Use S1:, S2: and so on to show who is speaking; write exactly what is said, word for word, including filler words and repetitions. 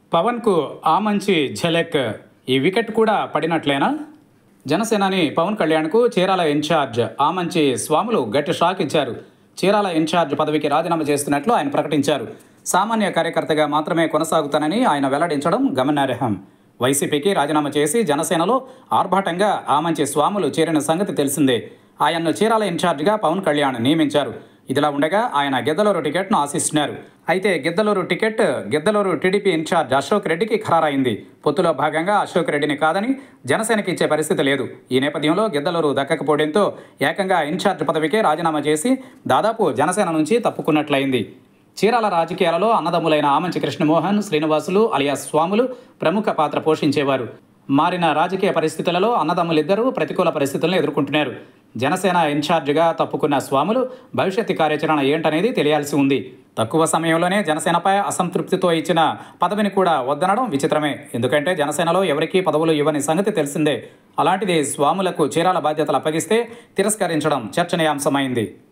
S1: పవన్కు ఆ మంచి ఝలక్. ఈ వికెట్ కూడా పడినట్లేనా? జనసేనాని పవన్ కళ్యాణ్కు చీరాల ఇన్ఛార్జ్ ఆ మంచి స్వాములు గట్టి షాక్ ఇచ్చారు. చీరాల ఇన్ఛార్జ్ పదవికి రాజీనామా చేస్తున్నట్లు ఆయన ప్రకటించారు. సామాన్య కార్యకర్తగా మాత్రమే కొనసాగుతానని ఆయన వెల్లడించడం గమనార్హం. వైసీపీకి రాజీనామా చేసి జనసేనలో ఆర్భాటంగా ఆ మంచి స్వాములు చేరిన సంగతి తెలిసిందే. ఆయన్ను చీరాల ఇన్ఛార్జిగా పవన్ కళ్యాణ్ నియమించారు. ఇదిలా ఉండగా ఆయన గిద్దలూరు టికెట్ను ఆశిస్తున్నారు. అయితే Giddalur ticket Giddalur TDP incharge Ashok రెడ్డికి ఖరారైంది. పొత్తులో భాగంగా అశోక్ రెడ్డిని కాదని జనసేనకి ఇచ్చే పరిస్థితి లేదు. ఈ నేపథ్యంలో గిద్దలూరు దక్కకపోవడంతో ఏకంగా ఇన్ఛార్జ్ పదవికే రాజీనామా చేసి దాదాపు జనసేన నుంచి తప్పుకున్నట్లయింది. చీరాల రాజకీయాలలో అన్నదమ్ములైన ఆమంచి కృష్ణమోహన్, శ్రీనివాసులు అలియాస్ స్వాములు ప్రముఖ పాత్ర పోషించేవారు. మారిన రాజకీయ పరిస్థితులలో అన్నదమ్ములిద్దరూ ప్రతికూల పరిస్థితులను ఎదుర్కొంటున్నారు. జనసేన ఇన్ఛార్జిగా తప్పుకున్న స్వాములు భవిష్యత్తు కార్యాచరణ ఏంటనేది తెలియాల్సి ఉంది. తక్కువ సమయంలోనే జనసేనపై అసంతృప్తితో ఇచ్చిన పదవిని కూడా వద్దనడం విచిత్రమే. ఎందుకంటే జనసేనలో ఎవరికీ పదవులు ఇవ్వని సంగతి తెలిసిందే. అలాంటిది స్వాములకు చీరాల బాధ్యతలు అప్పగిస్తే తిరస్కరించడం చర్చనీయాంశమైంది.